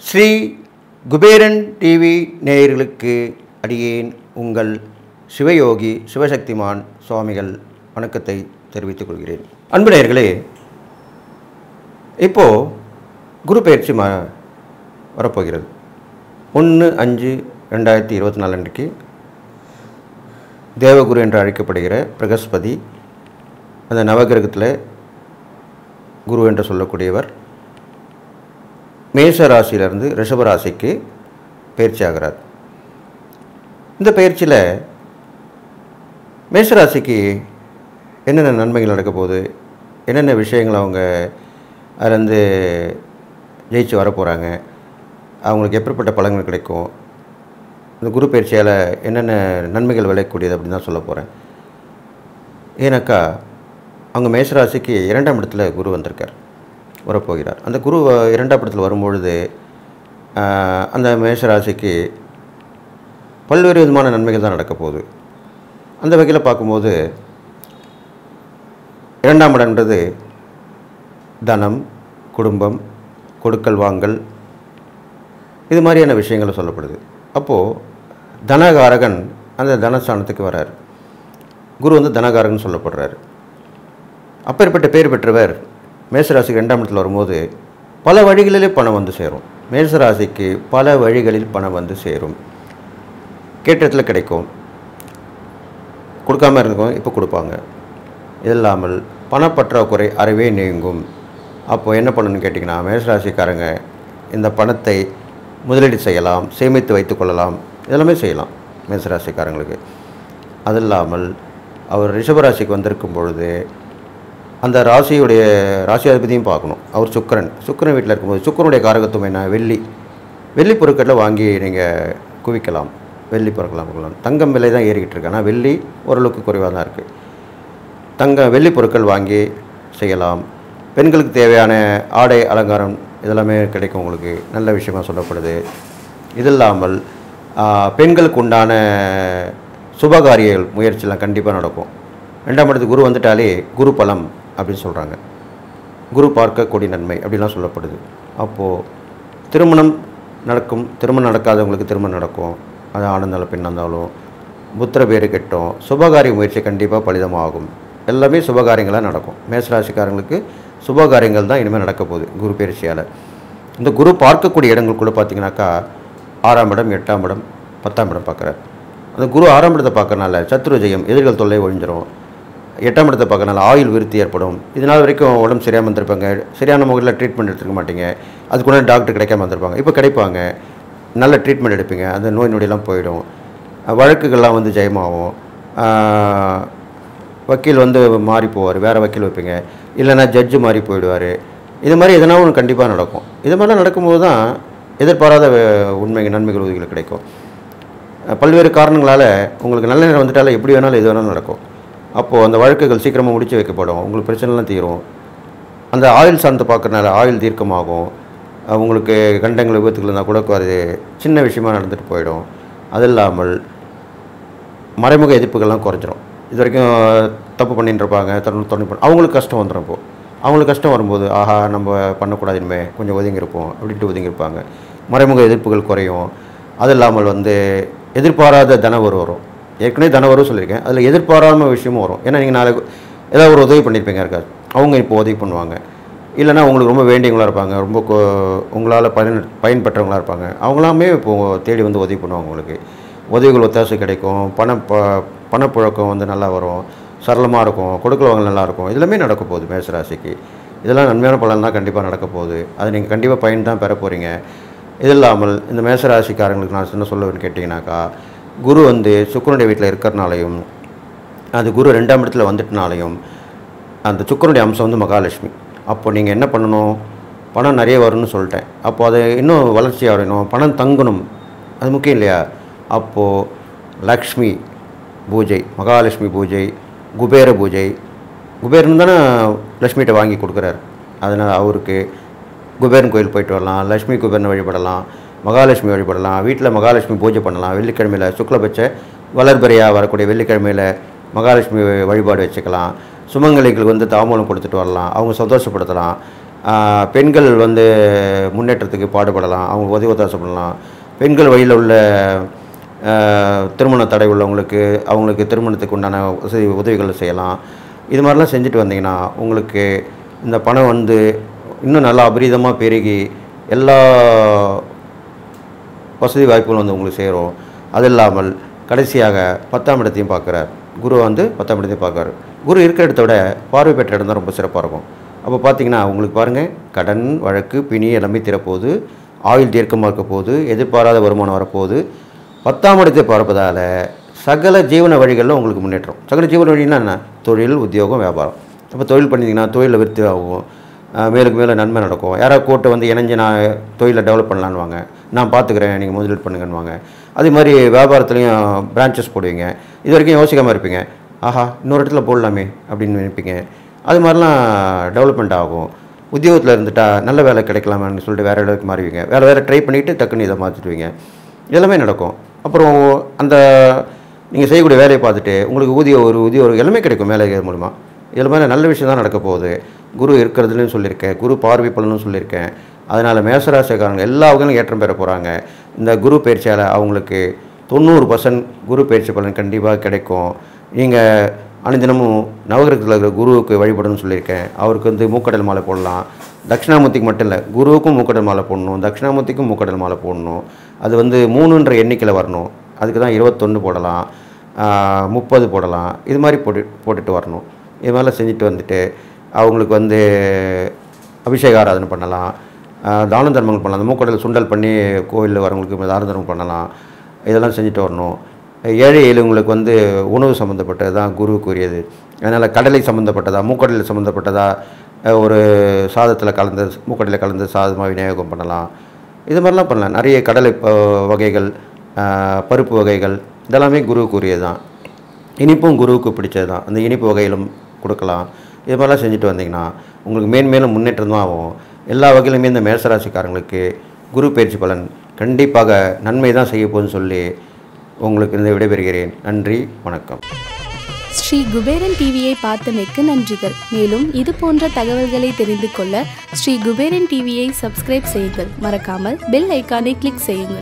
Sri Kuberan TV நேயர்களுக்கு அடியேன் உங்கள் சிவயோகி சிவசக்திமான் சுவாமிகள் வணக்கத்தை தெரிவித்துக் கொள்கிறேன். அன்பு நேயர்களே, இப்போது குரு பயிற்சி வரப்போகிறது. 1/5/2024 அன்றைக்கு தேவகுரு என்று அழைக்கப்படுகிற பிரகஸ்பதி அந்த நவகிரகத்தில் குரு என்று சொல்லக்கூடியவர் மேஷ ராசியிலிருந்து ரிஷப ராசிக்கு பயிற்சி ஆகிறார். இந்த பயிற்சியில் மேஷராசிக்கு என்னென்ன நன்மைகள் நடக்க போகுது, என்னென்ன விஷயங்கள் அவங்க அதிலேருந்து ஜெயிச்சு வர போகிறாங்க, அவங்களுக்கு எப்படிப்பட்ட பலன்கள் கிடைக்கும், இந்த குரு பயிற்சியால் என்னென்ன நன்மைகள் விளையக்கூடியது அப்படின்னு தான் சொல்ல போகிறேன். ஏன்னாக்கா அவங்க மேஷராசிக்கு 2ஆம் இடத்துல குரு வந்திருக்கார், வரப்போகிறார். அந்த குரு 2ஆம் இடத்துல வரும்பொழுது அந்த மேஷராசிக்கு பல்வேறு விதமான நன்மைகள் தான் நடக்க போகுது. அந்த வகையில் பார்க்கும்போது 2ஆம் இடம்ன்றது தனம், குடும்பம், கொடுக்கல் வாங்கல், இது மாதிரியான விஷயங்கள் சொல்லப்படுது. அப்போது தனகாரகன் அந்த தனஸ்தானத்துக்கு வரார். குரு வந்து தனகாரகன் சொல்லப்படுறார். அப்பேற்பட்ட பேர் பெற்றவர் மேஷராசிக்கு 2ஆம் இடத்தில் வரும்போது பல வழிகளிலே பணம் வந்து சேரும். மேஷராசிக்கு பல வழிகளில் பணம் வந்து சேரும். கேட்டத்தில் கிடைக்கும், கொடுக்காமல் இருந்துக்கும், இப்போ கொடுப்பாங்க. இது இல்லாமல் பணப்பற்றாக்குறை அறவே நீங்கும். அப்போது என்ன பண்ணணும்னு கேட்டிங்கன்னா, மேஷராசிக்காரங்க இந்த பணத்தை முதலீடு செய்யலாம், சேமித்து வைத்து கொள்ளலாம், இதெல்லாமே செய்யலாம் மேஷராசிக்காரங்களுக்கு. அது இல்லாமல் அவர் ரிஷபராசிக்கு வந்திருக்கும் பொழுது அந்த ராசியாதிபதியும் பார்க்கணும். அவர் சுக்கிரன் வீட்டில் இருக்கும்போது சுக்கிரனுடைய காரகத்துவம் என்ன? வெள்ளி பொருட்களில் வாங்கி நீங்கள் குவிக்கலாம், வெள்ளி பொருட்களாக கொடுக்கலாம். தங்கம் விலை தான் ஏறிக்கிட்டு இருக்கு, ஆனால் வெள்ளி ஓரளவுக்கு குறைவாக தான் இருக்குது. வெள்ளி பொருட்கள் வாங்கி செய்யலாம். பெண்களுக்கு தேவையான ஆடை அலங்காரம் இதெல்லாமே கிடைக்கும், உங்களுக்கு நல்ல விஷயமாக சொல்லப்படுது. இது இல்லாமல் பெண்களுக்கு உண்டான சுபகாரிய முயற்சியெலாம் கண்டிப்பாக நடக்கும். 2ஆம் இடத்துக்கு குரு வந்துட்டாலே குரு பலம் அப்படின்னு சொல்கிறாங்க. குரு பார்க்கக்கூடிய நன்மை அப்படிலாம் சொல்லப்படுது. அப்போது திருமணம் நடக்கும், திருமணம் நடக்காதவங்களுக்கு திருமணம் நடக்கும். அது ஆண் இருந்தாலும் பெண் இருந்தாலும். புத்திர பேரு கெட்டும், சுபகாரிய முயற்சி கண்டிப்பாக பலிதமாகும். எல்லாமே சுபகாரியங்களாக நடக்கும். மேஷராசிக்காரங்களுக்கு சுபகாரியங்கள் தான் இனிமேல் நடக்க போகுது குரு பயிற்சியால். இந்த குரு பார்க்கக்கூடிய இடங்கள் கூட பார்த்திங்கனாக்கா 6ஆம் இடம், 8ஆம் இடம், 10ஆம் இடம் பார்க்குறார். அந்த குரு 6ஆம் இடத்தை பார்க்கறனால சத்ருஜயம், எதிர்கள் தொல்லை ஒழிஞ்சிரும். 8ஆம் இடத்தை பார்க்கறனால ஆயுள் விருத்தி ஏற்படும். இதனால் வரைக்கும் உடம்பு சரியாக வந்திருப்பாங்க, சரியான முறையில் ட்ரீட்மெண்ட் எடுத்துக்க மாட்டீங்க, அதுக்குள்ள டாக்டர் கிடைக்காம வந்திருப்பாங்க, இப்போ கிடைப்பாங்க. நல்ல ட்ரீட்மெண்ட் எடுப்பீங்க, அந்த நோய் நொடியெல்லாம் போயிடும். வழக்குகள்லாம் வந்து ஜெயமாகும். வக்கீல் வந்து மாறி போவார், வேறு வக்கீல் வைப்பீங்க, இல்லைன்னா ஜட்ஜு மாறி போயிடுவார். இது மாதிரி எதனா ஒன்று கண்டிப்பாக நடக்கும். இது மாதிரிலாம் நடக்கும்போது தான் எதிர்பாராத நன்மைகள் உதவிகள் கிடைக்கும். பல்வேறு காரணங்களால் உங்களுக்கு நல்ல நேரம் வந்துட்டாலும் எப்படி வேணாலும் எது வேணாலும் நடக்கும். அப்போது அந்த வழக்குகள் சீக்கிரமாக முடித்து வைக்கப்படும், உங்களுக்கு பிரச்சனைலாம் தீரும். அந்த ஆயுள் சார்ந்து பார்க்குறதுனால ஆயுள் தீர்க்கமாகும். உங்களுக்கு கண்டங்கள் விபத்துகள் இருந்தால் கூட அது சின்ன விஷயமாக நடந்துட்டு போயிடும். அது இல்லாமல் மறைமுக எதிர்ப்புகள்லாம் குறைஞ்சிரும். இது வரைக்கும் தப்பு பண்ணிட்டு இருப்பாங்க, அவங்களுக்கு கஷ்டம் வந்துடும். இப்போது அவங்களுக்கு கஷ்டம் வரும்போது ஆஹா நம்ம பண்ணக்கூடாது, இனிமேல் கொஞ்சம் ஒதுங்கியிருப்போம் அப்படின்ட்டு ஒதுங்கியிருப்பாங்க. மறைமுக எதிர்ப்புகள் குறையும். அது இல்லாமல் வந்து எதிர்பாராத தனவரு வரும். ஏற்கனவே தனவரும் சொல்லியிருக்கேன், அதில் எதிர்பாராத விஷயமும் வரும். ஏன்னா நீங்கள் நாளைக்கு ஏதாவது ஒரு உதவி பண்ணியிருப்பீங்க இருக்காது, அவங்க இப்போ உதவி பண்ணுவாங்க. இல்லைனா உங்களுக்கு ரொம்ப வேண்டியவங்களாக இருப்பாங்க, ரொம்ப உங்களால் பயன்பெற்றவங்களாக இருப்பாங்க, அவங்களாமே இப்போது தேடி வந்து உதவி பண்ணுவாங்க. உங்களுக்கு உதவிகள் ஒத்தாசை கிடைக்கும். பணப்புழக்கம் வந்து நல்லா வரும், சரளமாக இருக்கும், கொடுக்கல் நல்லாயிருக்கும். இதெல்லாமே நடக்க போகுது மேஷராசிக்கு. இதெல்லாம் நன்மையான பலன் தான் கண்டிப்பாக நடக்க போகுது. அது நீங்கள் கண்டிப்பாக பயன் தான் பெற போகிறீங்க. இது இல்லாமல் இந்த மேஷராசிக்காரங்களுக்கு நான் என்ன சொல்லுவேன்னு கேட்டிங்கனாக்கா, குரு வந்து சுக்கிரனுடைய வீட்டில் இருக்கிறனாலையும், அது குரு 2ஆம் இடத்துல வந்துட்டனாலையும், அந்த சுக்கிரனுடைய அம்சம் வந்து மகாலட்சுமி. அப்போ நீங்கள் என்ன பண்ணணும், பணம் நிறைய வரும்னு சொல்லிட்டேன். அப்போது அதை இன்னும் வளர்ச்சி அடையணும், பணம் தங்கணும், அது முக்கியம் இல்லையா? அப்போது லக்ஷ்மி பூஜை, மகாலட்சுமி பூஜை, குபேர பூஜை. குபேரன் தானே லக்ஷ்மிகிட்ட வாங்கி கொடுக்குறாரு, அதனால் அவருக்கு குபேரன் கோயில் போயிட்டு வரலாம், லக்ஷ்மி குபேரனை வழிபடலாம், மகாலட்சுமி வழிபடலாம். வீட்டில் மகாலட்சுமி பூஜை பண்ணலாம். வெள்ளிக்கிழமையில் சுக்லபட்ச வளர்பிறையாக வரக்கூடிய வெள்ளிக்கிழமையில் மகாலட்சுமி வழிபாடு வச்சுக்கலாம். சுமங்கலிகளுக்கு வந்து தாம்பூலம் கொடுத்துட்டு வரலாம், அவங்க சந்தோஷப்படுத்தலாம். பெண்கள் வந்து முன்னேற்றத்துக்கு பாடுபடலாம், அவங்க உதவி ஒத்தாசை பண்ணலாம். பெண்கள் வழியில் உள்ள திருமண தடை உள்ளவங்களுக்கு அவங்களுக்கு திருமணத்துக்கு உண்டான உதவிகளை செய்யலாம். இது மாதிரிலாம் செஞ்சுட்டு வந்தீங்கன்னா உங்களுக்கு இந்த பணம் வந்து இன்னும் நல்லா அபரீதமாக பெருகி எல்லா வசதி வாய்ப்புகளும் வந்து உங்களுக்கு சேரும். அது இல்லாமல் கடைசியாக 10ஆம் இடத்தையும் பார்க்குறார். குரு வந்து 10ஆம் இடத்தையும் பார்க்குறாரு. குரு இருக்கிற இடத்த விட பார்வை பெற்ற இடம் தான் ரொம்ப சிறப்பாக இருக்கும். அப்போ பார்த்தீங்கன்னா உங்களுக்கு பாருங்கள், கடன் வழக்கு பிணி எல்லாமே தீரப்போகுது, ஆயுள் தீர்க்கமாக இருக்க போகுது, எதிர்பாராத வருமானம் வரப்போகுது. 10ஆம் இடத்தை பார்ப்பதால் சகல ஜீவன வழிகளில் உங்களுக்கு முன்னேற்றம். சகல ஜீவன வழின்னா என்ன? தொழில், உத்தியோகம், வியாபாரம். அப்போ தொழில் பண்ணிங்கன்னா தொழிலில் விருத்தி ஆகும், மேலுக்கு மேலே நன்மை நடக்கும். யாராவது கூட்ட வந்து இணைஞ்சு நான் தொழிலை டெவலப் பண்ணலான்வாங்க, நான் பார்த்துக்கிறேன் நீங்கள் முதலீடு பண்ணுங்கன்னுவாங்க. அதே மாதிரி வியாபாரத்துலேயும் பிரான்ச்சஸ் போடுவீங்க. இது வரைக்கும் யோசிக்காமல் இருப்பீங்க, ஆஹா இன்னொரு இடத்துல போடலாமே அப்படின்னு நினைப்பீங்க. அது மாதிரிலாம் டெவலப்மெண்ட் ஆகும். உத்தியோகத்தில் இருந்துட்டா நல்ல வேலை கிடைக்கலாமான்னு சொல்லிட்டு வேறு இடத்துக்கு மாறுவீங்க. வேறு ட்ரை பண்ணிவிட்டு டக்குன்னு இதை மாற்றிடுவீங்க. எல்லாமே நடக்கும். அப்புறம் அந்த நீங்கள் செய்யக்கூடிய வேலையை பார்த்துட்டு உங்களுக்கு ஊதியம் எல்லாமே கிடைக்கும் வேலை மூலமாக. இதில் மாதிரி நல்ல விஷயம் தான் நடக்க போகுது. குரு இருக்கிறதுலையும் சொல்லியிருக்கேன், குரு பார்வை பலனும் சொல்லியிருக்கேன். அதனால் மேசராசிக்காரங்க எல்லா வகையிலும் ஏற்றம் பெற போகிறாங்க. இந்த குரு பயிற்சியால் அவங்களுக்கு 90% குரு பயிற்சி பலன் கண்டிப்பாக கிடைக்கும். நீங்கள் அனுதினமும் நவகிரகத்தில் இருக்கிற குருவுக்கு வழிபடணும்னு சொல்லியிருக்கேன். அவருக்கு வந்து மூக்கடல் மாலை போடலாம். தட்சிணாமூர்த்திக்கு மட்டும் இல்லை, குருவுக்கும் மூக்கடல் மாலை போடணும், தட்சிணாமூர்த்திக்கும் மூக்கடல் மாலை போடணும். அது வந்து 3ன்ற எண்ணிக்கையில் வரணும். அதுக்கு தான் 21 போடலாம், 30 போடலாம். இது மாதிரி போட்டுட்டு வரணும். இது மாதிரிலாம் செஞ்சுட்டு வந்துட்டு அவங்களுக்கு வந்து அபிஷேக ஆராதனை பண்ணலாம், தான தர்மங்கள் பண்ணலாம். அந்த மூக்கடல் சுண்டல் பண்ணி கோவிலில் வரவங்களுக்கு தான தர்மம் பண்ணலாம். இதெல்லாம் செஞ்சுட்டு வரணும். ஏழை எளியவங்களுக்கு வந்து உணவு சம்மந்தப்பட்டது தான் குருவுக்குரியது. அதனால் கடலை சம்மந்தப்பட்டதா, மூக்கடலை சம்மந்தப்பட்டதா, ஒரு சாதத்தில் கலந்த மூக்கடலை கலந்த சாதமாக விநியோகம் பண்ணலாம். இது மாதிரிலாம் பண்ணலாம். நிறைய கடலை வகைகள், பருப்பு வகைகள் இதெல்லாமே குருவுக்குரியது தான். இனிப்பும் குருவுக்கு பிடிச்சது தான். அந்த இனிப்பு வகையிலும் கொடுக்கலாம். இது மாதிரிலாம் செஞ்சுட்டு வந்தீங்கன்னா உங்களுக்கு மேன்மேலும் முன்னேற்றம் தான் ஆகும். எல்லா வகையிலுமே இந்த மேசராசிக்காரங்களுக்கு குரு பயிற்சி பலன் கண்டிப்பாக நன்மை தான் செய்ய போகுதுன்னு சொல்லி உங்களுக்கு இந்த விடைபெறுகிறேன். நன்றி, வணக்கம். ஸ்ரீ குபேரன் டிவியை பார்த்தமைக்கு நன்றிகள். மேலும் இது போன்ற தகவல்களை தெரிந்து கொள்ள ஸ்ரீ குபேரன் டிவியை சப்ஸ்கிரைப் செய்யுங்கள். மறக்காமல் பெல் ஐக்கானை கிளிக் செய்யுங்கள்.